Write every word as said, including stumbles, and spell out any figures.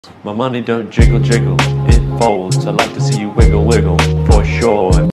My money don't jiggle jiggle, it folds. I like to see you wiggle wiggle.